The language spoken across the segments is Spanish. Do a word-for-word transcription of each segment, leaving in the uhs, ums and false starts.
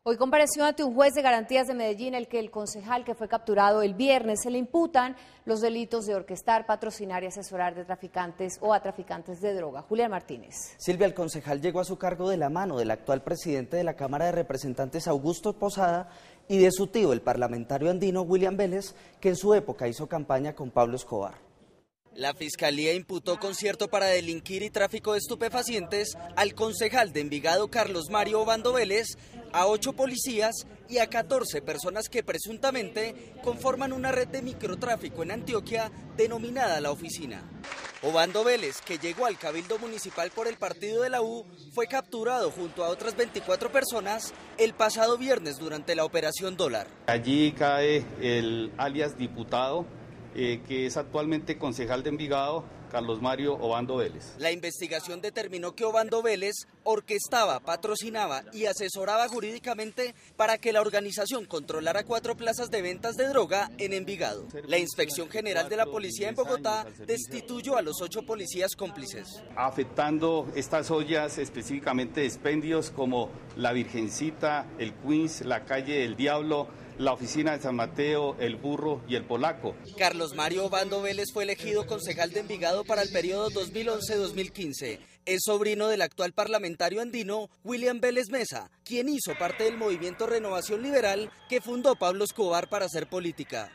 Hoy compareció ante un juez de garantías de Medellín el que el concejal que fue capturado el viernes se le imputan los delitos de orquestar, patrocinar y asesorar de traficantes o a traficantes de droga. Julián Martínez. Silvia, el concejal llegó a su cargo de la mano del actual presidente de la Cámara de Representantes, Augusto Posada, y de su tío, el parlamentario andino William Vélez, que en su época hizo campaña con Pablo Escobar. La Fiscalía imputó concierto para delinquir y tráfico de estupefacientes al concejal de Envigado Carlos Mario Obando Vélez, a ocho policías y a catorce personas que presuntamente conforman una red de microtráfico en Antioquia denominada La Oficina. Obando Vélez, que llegó al Cabildo Municipal por el partido de la U, fue capturado junto a otras veinticuatro personas el pasado viernes durante la Operación Dólar. Allí cae el alias diputado, Eh, que es actualmente concejal de Envigado, Carlos Mario Obando Vélez. La investigación determinó que Obando Vélez orquestaba, patrocinaba y asesoraba jurídicamente para que la organización controlara cuatro plazas de ventas de droga en Envigado. La Inspección General de la Policía en Bogotá destituyó a los ocho policías cómplices. Afectando estas ollas específicamente expendios como la Virgencita, el Queens, la Calle del Diablo, la Oficina de San Mateo, el Burro y el Polaco. Carlos Mario Obando Vélez fue elegido concejal de Envigado para el periodo dos mil once a dos mil quince. Es sobrino del actual parlamentario andino William Vélez Mesa, quien hizo parte del movimiento Renovación Liberal que fundó Pablo Escobar para hacer política.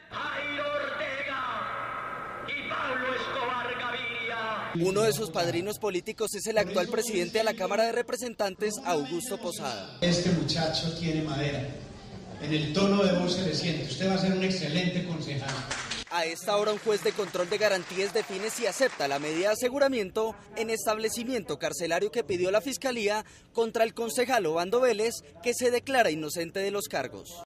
Uno de sus padrinos políticos es el actual presidente de la Cámara de Representantes, Augusto Posada. Este muchacho tiene madera. En el tono de voz se le siente. Usted va a ser un excelente concejal. A esta hora un juez de control de garantías define si acepta la medida de aseguramiento en establecimiento carcelario que pidió la Fiscalía contra el concejal Obando Vélez, que se declara inocente de los cargos.